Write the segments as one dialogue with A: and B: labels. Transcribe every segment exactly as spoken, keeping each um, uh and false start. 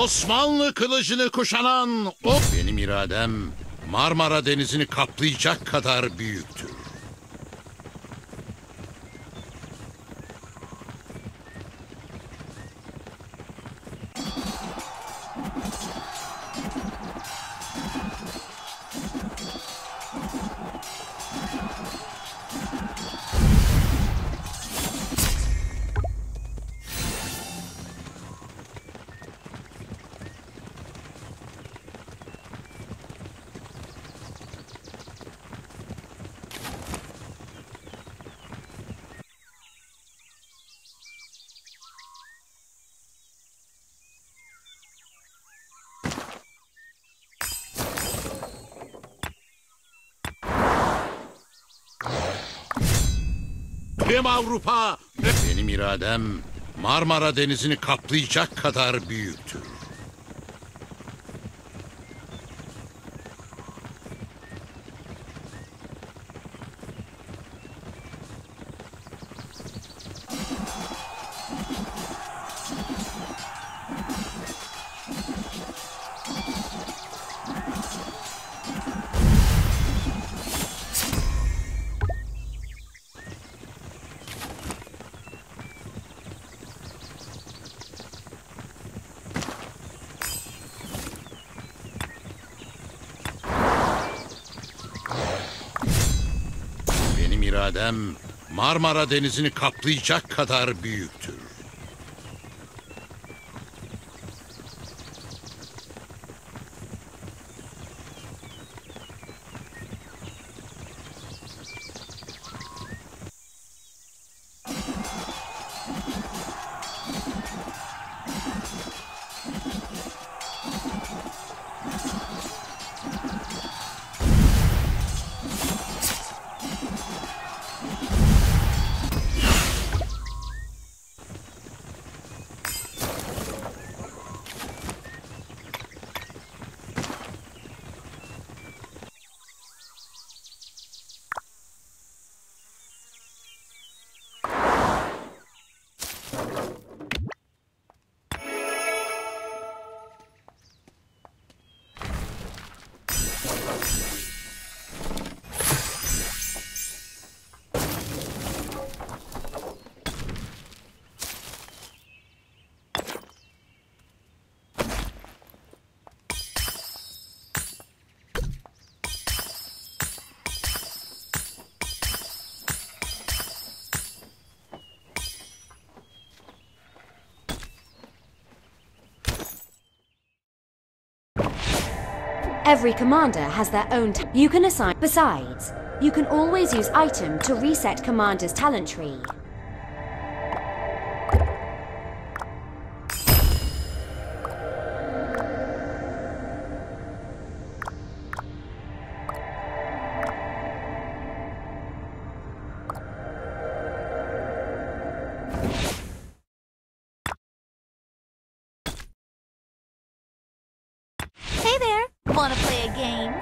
A: Osmanlı kılıcını kuşanan o... Benim iradem Marmara Denizi'ni kaplayacak kadar büyüktür. Tüm Avrupa... Benim iradem Marmara Denizi'ni kaplayacak kadar büyüktür. Benim iradem Marmara Denizi'ni kaplayacak kadar büyüktür.
B: Every commander has their own t- you can assign. Besides, you can always use item to reset commander's talent tree.
C: Hey there! Wanna play a game?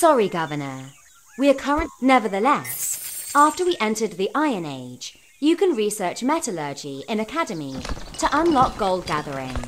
B: Sorry, Governor. We are current. Nevertheless, after we entered the Iron Age, you can research metallurgy in Academy to unlock gold gathering.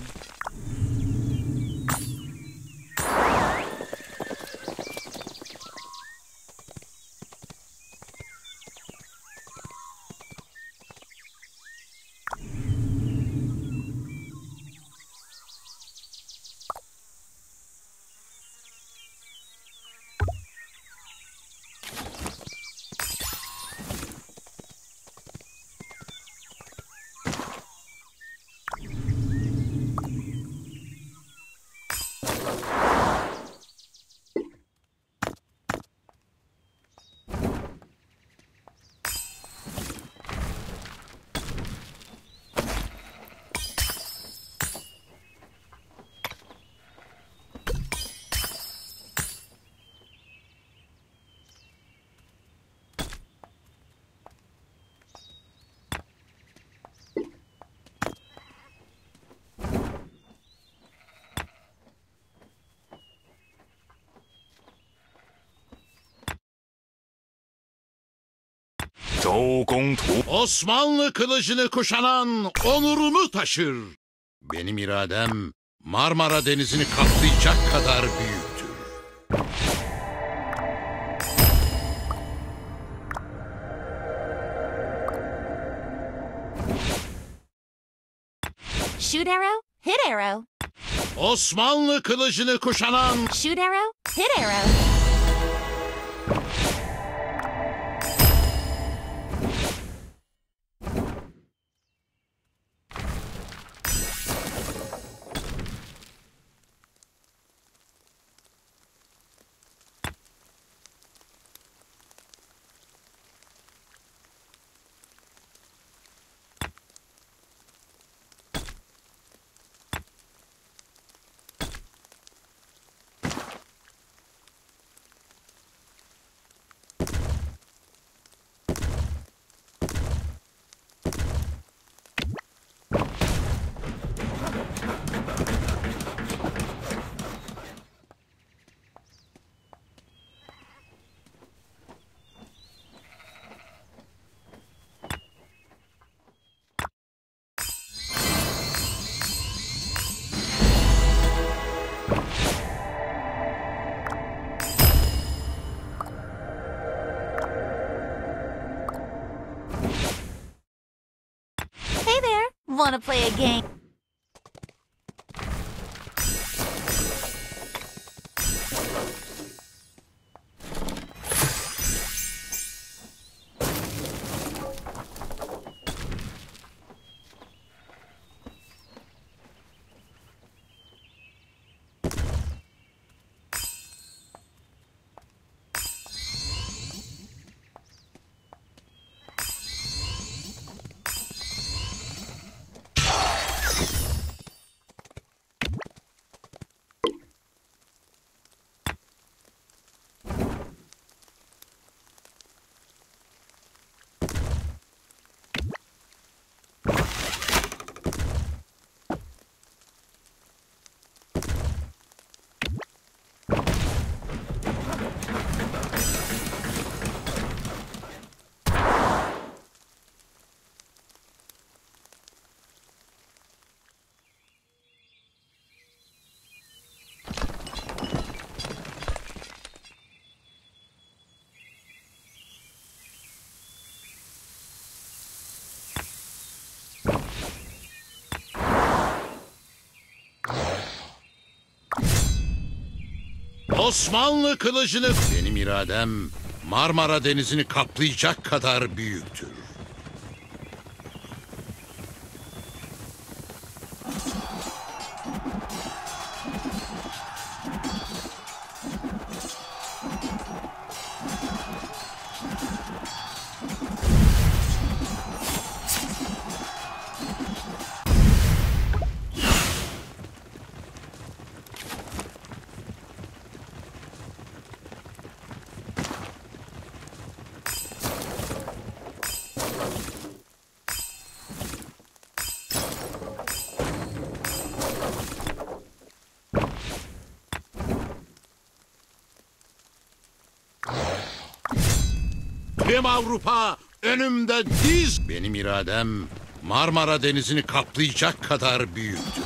A: Osmanlı kılıcını kuşanan onurunu taşır. Benim iradem Marmara Denizi'ni kaplayacak kadar büyüktür.
C: Shoot arrow, hit arrow.
A: Osmanlı kılıcını kuşanan
C: Shoot arrow, hit arrow. Hey there, wanna play a game?
A: Osmanlı kılıcını... Benim iradem Marmara Denizi'ni kaplayacak kadar büyüktür. Tüm Avrupa önümde diz. Benim iradem Marmara Denizi'ni kaplayacak kadar büyüktü.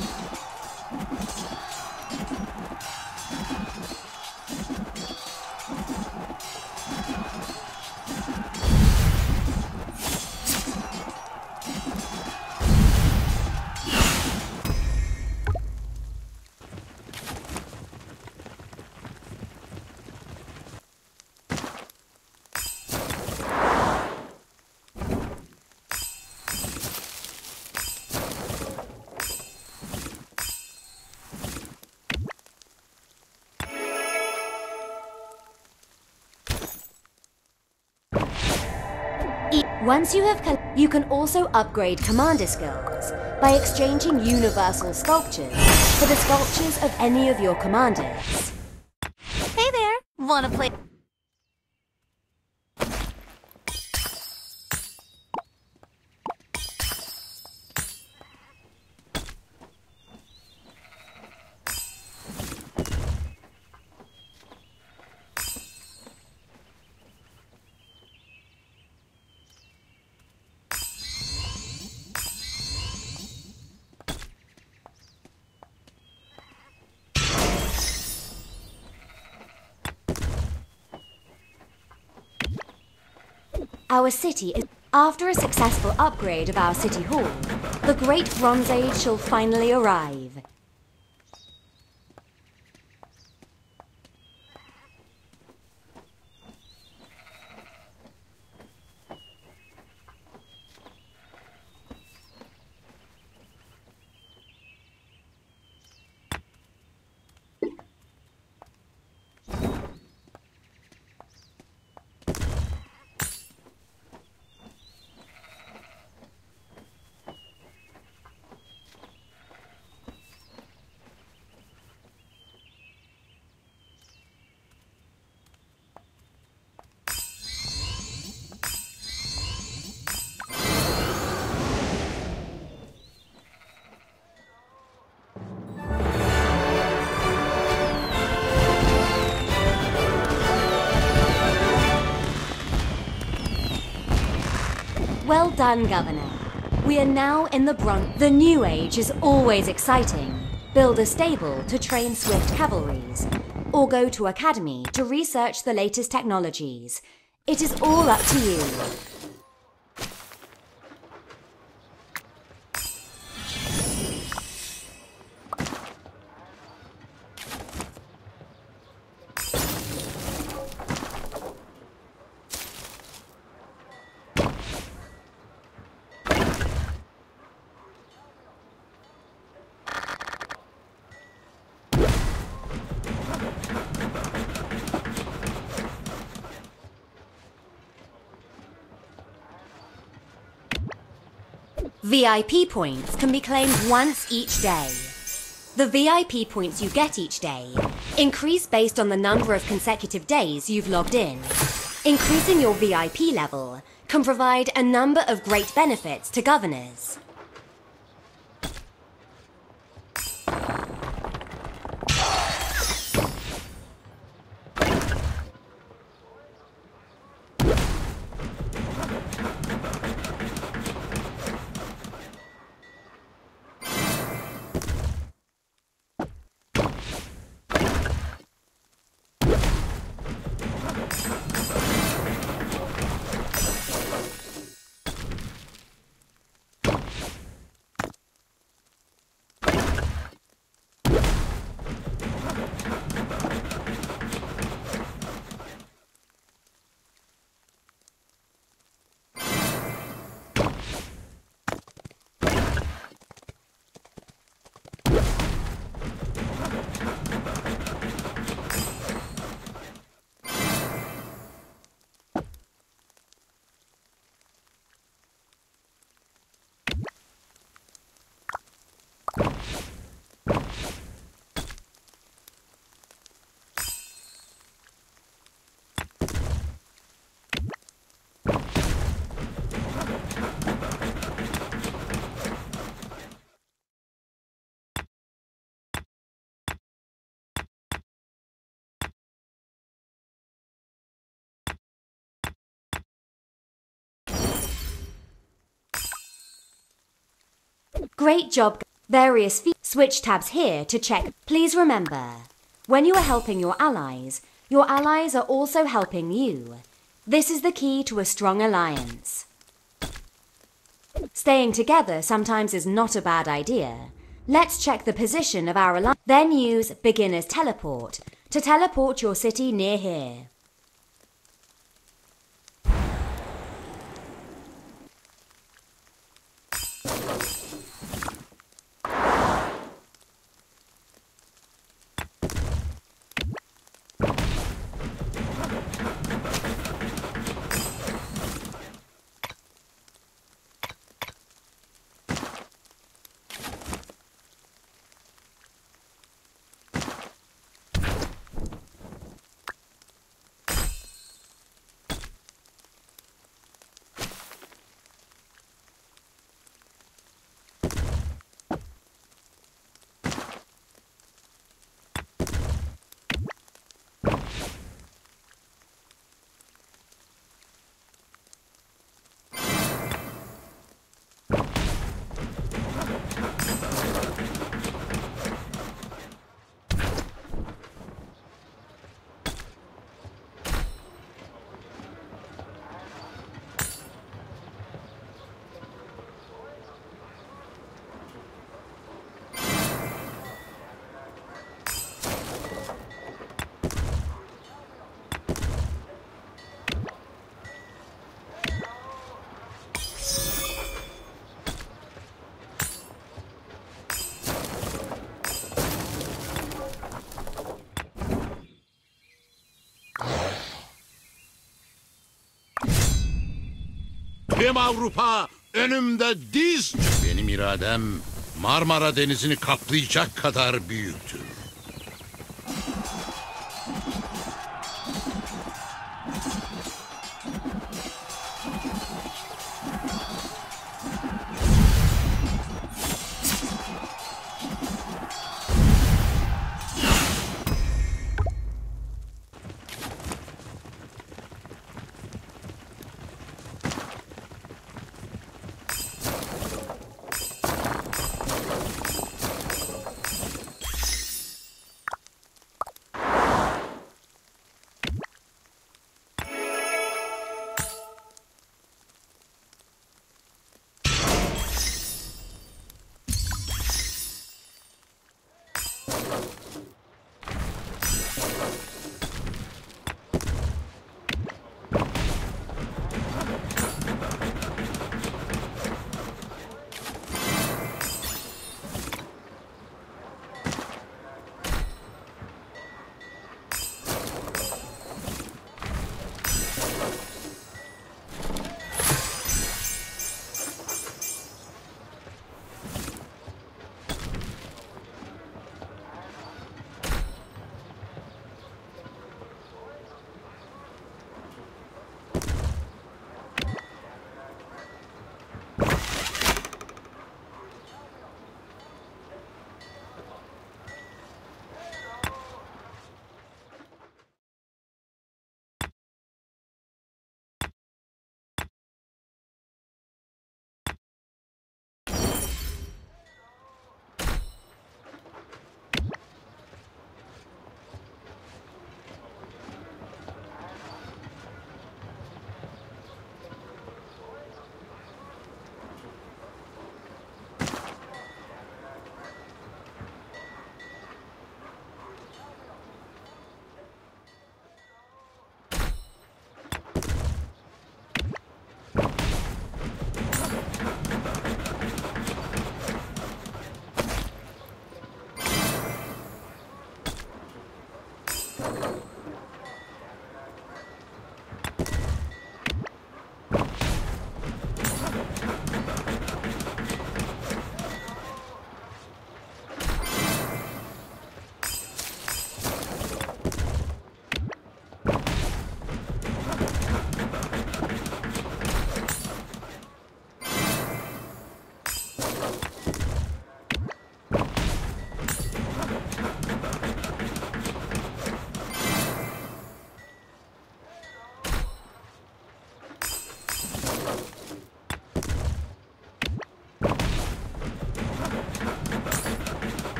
B: Once you have, col- you can also upgrade commander skills by exchanging universal sculptures for the sculptures of any of your commanders.
C: Hey there, wanna play?
B: Our city is... After a successful upgrade of our city hall, the Great Bronze Age shall finally arrive. Well done, Governor. We are now in the Bronze. The New Age is always exciting. Build a stable to train swift cavalries, or go to academy to research the latest technologies. It is all up to you. V I P points can be claimed once each day. The V I P points you get each day increase based on the number of consecutive days you've logged in. Increasing your V I P level can provide a number of great benefits to governors. Great job. Various feet. Switch tabs here to check. Please remember, when you are helping your allies, your allies are also helping you. This is the key to a strong alliance. Staying together sometimes is not a bad idea. Let's check the position of our alliance. Then use Beginner's Teleport to teleport your city near here.
A: Tüm Avrupa önümde diz. Benim iradem Marmara Denizi'ni kaplayacak kadar büyüktür.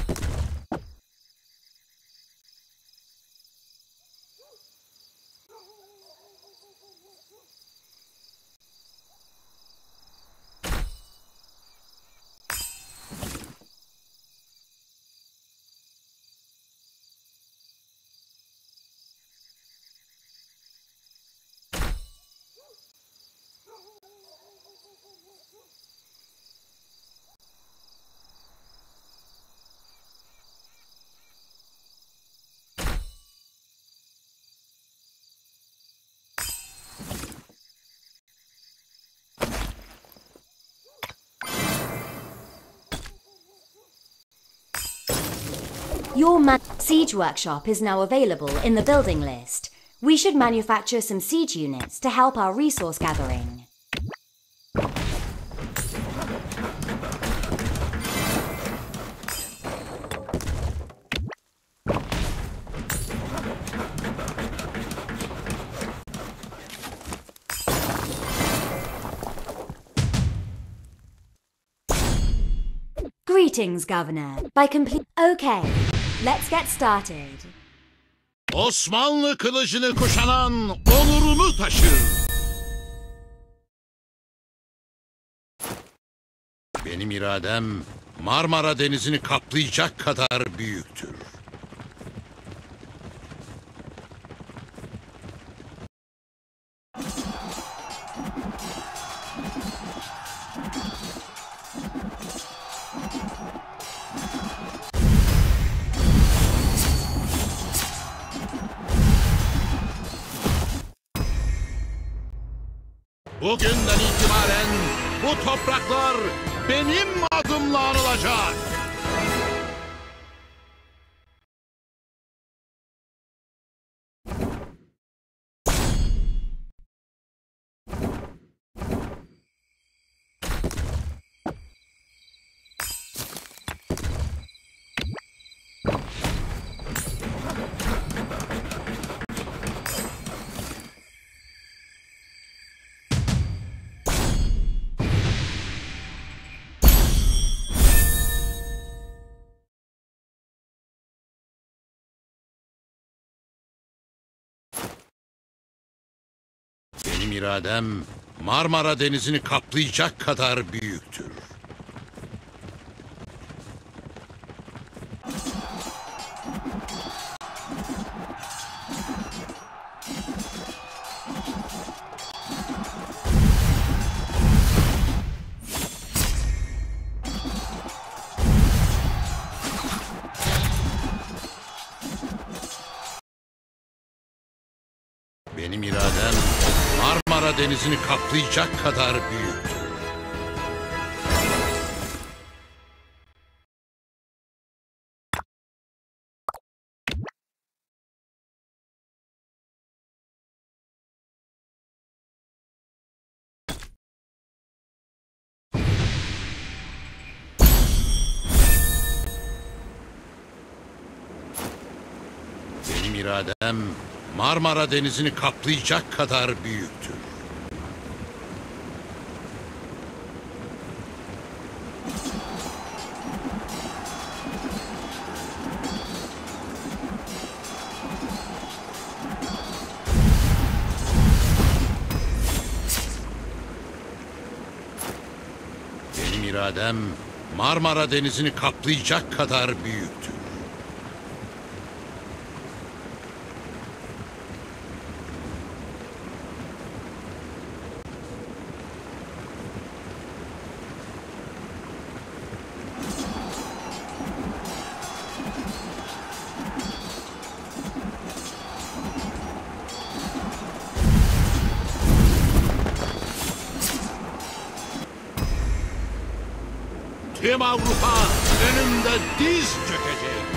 B: Your ma- siege workshop is now available in the building list. We should manufacture some siege units to help our resource gathering. Greetings, Governor. By complete... Okay, let's get started.
A: Osmanlı kılıcını kuşanan onurunu taşır. Benim iradem Marmara Denizi'ni kaplayacak kadar büyüktür. Bugünden itibaren bu topraklar benim adımla anılacak. Benim iradem Marmara Denizi'ni kaplayacak kadar büyüktür. Benim iradem Marmara Denizi'ni kaplayacak kadar büyüktür. Benim iradem Marmara Denizi'ni kaplayacak kadar büyüktür. Benim iradem Marmara Denizi'ni kaplayacak kadar büyüktür. Tüm Avrupa önümde diz çökecek.